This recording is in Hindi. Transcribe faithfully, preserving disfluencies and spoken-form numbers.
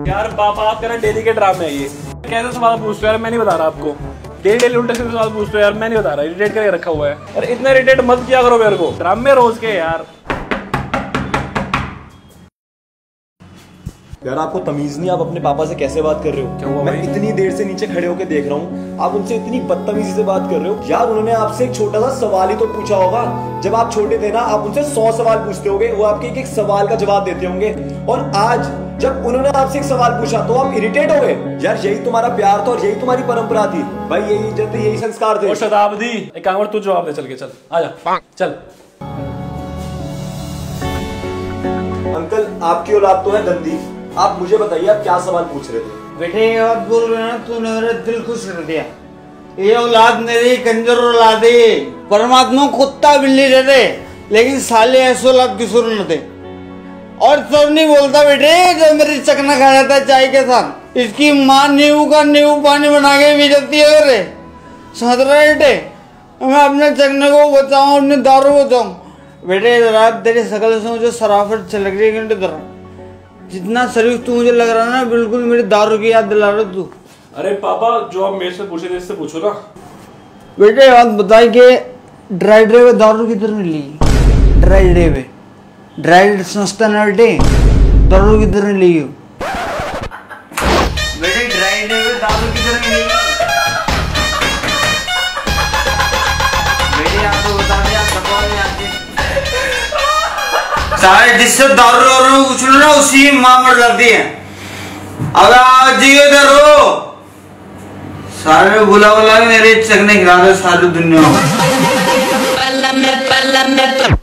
यार पापा आप कहना डेली के ड्रामे है ये। कैसे सवाल पूछते हो यार, मैं नहीं बता रहा आपको। डेली डेली उल्टे सीधे सवाल पूछते हो यार, मैं नहीं बता रहा। इरिटेट करके रखा हुआ है यार, इतना इरिटेट मत किया करो मेरे को। ड्रामे रोज के यार। यार आपको तमीज नहीं, आप अपने पापा से कैसे बात कर रहे हो? क्या हुआ मैं भाई? इतनी देर से नीचे खड़े होकर देख रहा हूँ, आप उनसे इतनी बदतमीजी से बात कर रहे हो। यार उन्होंने आपसे एक छोटा सा सवाल ही तो पूछा होगा। जब आप छोटे थे ना, आप उनसे सौ सवाल पूछते होगे, वो आपके एक एक सवाल का जवाब देते होंगे। और आज जब उन्होंने आपसे एक सवाल पूछा तो आप इरिटेट हो गए। यार यही तुम्हारा प्यार था और यही तुम्हारी परंपरा थी भाई, यही इज्जत थी, यही संस्कार थे। शताब्दी एक काम कर, तू जवाब दे चल के। चल आजा चल। अंकल आपकी औलाद तो है गंदी, आप मुझे बताइए आप क्या सवाल पूछ रहे थे? बेटे ये बात बोल रहे ना, तूने मेरा दिल खुश कर दिया। ये औलाद मेरी कंजर औलाद है। परमात्मा कुत्ता बिल्ली रहते, लेकिन साले ऐसे औलाद की सुर न थे। और सब नहीं बोलता बेटे जो मेरी चकना खा जाता है चाय के साथ। इसकी माँ नींबू का नींबू पानी बना के पी जाती है। रे सदरा बेटे, मैं अपने चकने को बचाऊं, अपनी दारू बचाऊं। बेटे रात तेरी शकल से मुझे शराफत छलक रही है। घंटे तरह जितना शरीफ तू मुझे लग रहा है ना, बिल्कुल मेरी दारू की याद दिला रहा तू। अरे पापा जो आप मेरे से पूछे थे इससे पूछो ना। बेटे बात बताई कि ड्राई डे पे दारू किधर मिली? ड्राई डे पे ड्राई सस्ता ना बेटे, दारू किधर मिली? बेटे ड्राई डे पे दारू किधर मिली? बेटे आपको बता दें, आप सवाल में आते सारे जिससे दारू और कुछ ना उसी माँ मर जाती है। अगर जियो दरो सारे बुला बुला मेरे चकने खिला दे सारी दुनिया में।